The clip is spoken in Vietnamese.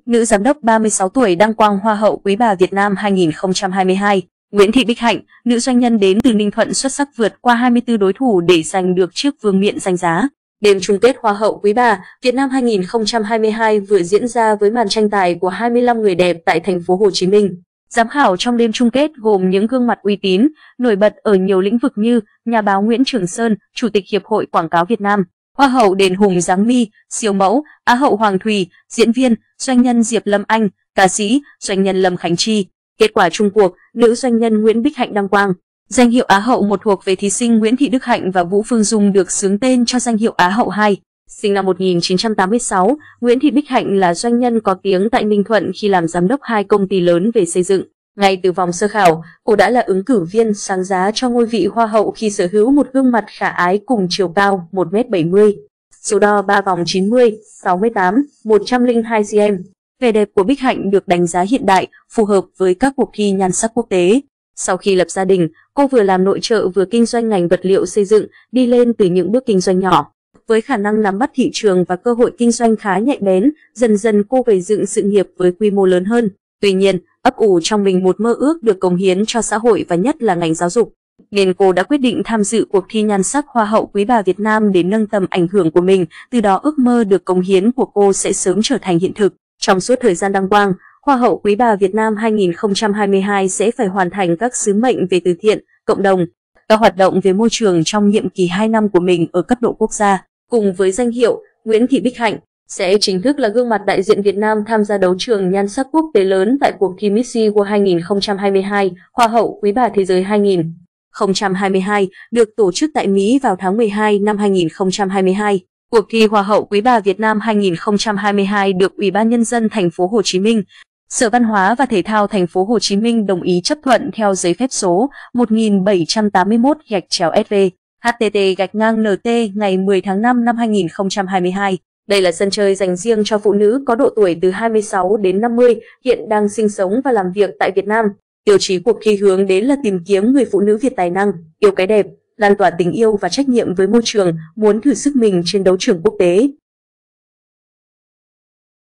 nữ giám đốc 36 tuổi đăng quang Hoa hậu Quý bà Việt Nam 2022. Nguyễn Thị Bích Hạnh, nữ doanh nhân đến từ Ninh Thuận xuất sắc vượt qua 24 đối thủ để giành được chiếc vương miện danh giá. Đêm chung kết Hoa hậu Quý bà Việt Nam 2022 vừa diễn ra với màn tranh tài của 25 người đẹp tại thành phố Hồ Chí Minh. Giám khảo trong đêm chung kết gồm những gương mặt uy tín, nổi bật ở nhiều lĩnh vực như nhà báo Nguyễn Trường Sơn, Chủ tịch Hiệp hội Quảng cáo Việt Nam, Hoa hậu Đền Hùng Giáng My, siêu mẫu, Á hậu Hoàng Thùy, diễn viên, doanh nhân Diệp Lâm Anh, ca sĩ, doanh nhân Lâm Khánh Chi. Kết quả chung cuộc, nữ doanh nhân Nguyễn Bích Hạnh đăng quang. Danh hiệu Á hậu 1 thuộc về thí sinh Nguyễn Thị Đức Hạnh và Vũ Phương Dung được xướng tên cho danh hiệu Á hậu 2. Sinh năm 1986, Nguyễn Thị Bích Hạnh là doanh nhân có tiếng tại Ninh Thuận khi làm giám đốc 2 công ty lớn về xây dựng. Ngay từ vòng sơ khảo, cô đã là ứng cử viên sáng giá cho ngôi vị Hoa hậu khi sở hữu một gương mặt khả ái cùng chiều cao 1m70, số đo 3 vòng 90, 68, 102 cm. Vẻ đẹp của Bích Hạnh được đánh giá hiện đại, phù hợp với các cuộc thi nhan sắc quốc tế. Sau khi lập gia đình, cô vừa làm nội trợ vừa kinh doanh ngành vật liệu xây dựng, đi lên từ những bước kinh doanh nhỏ. Với khả năng nắm bắt thị trường và cơ hội kinh doanh khá nhạy bén, dần dần cô gầy dựng sự nghiệp với quy mô lớn hơn. Tuy nhiên, ấp ủ trong mình một mơ ước được cống hiến cho xã hội và nhất là ngành giáo dục, nên cô đã quyết định tham dự cuộc thi nhan sắc Hoa hậu Quý bà Việt Nam để nâng tầm ảnh hưởng của mình, từ đó ước mơ được cống hiến của cô sẽ sớm trở thành hiện thực. Trong suốt thời gian đăng quang, Hoa hậu Quý bà Việt Nam 2022 sẽ phải hoàn thành các sứ mệnh về từ thiện, cộng đồng, các hoạt động về môi trường trong nhiệm kỳ 2 năm của mình ở cấp độ quốc gia. Cùng với danh hiệu, Nguyễn Thị Bích Hạnh sẽ chính thức là gương mặt đại diện Việt Nam tham gia đấu trường nhan sắc quốc tế lớn tại cuộc thi Miss World 2022, Hoa hậu Quý bà Thế giới 2022, được tổ chức tại Mỹ vào tháng 12 năm 2022. Cuộc thi Hoa hậu Quý bà Việt Nam 2022 được Ủy ban Nhân dân thành phố Hồ Chí Minh, Sở Văn hóa và Thể thao thành phố Hồ Chí Minh đồng ý chấp thuận theo giấy phép số 1781/SV HTT-NT ngày 10 tháng 5 năm 2022. Đây là sân chơi dành riêng cho phụ nữ có độ tuổi từ 26 đến 50, hiện đang sinh sống và làm việc tại Việt Nam. Tiêu chí cuộc thi hướng đến là tìm kiếm người phụ nữ Việt tài năng, yêu cái đẹp, lan tỏa tình yêu và trách nhiệm với môi trường, muốn thử sức mình trên đấu trường quốc tế.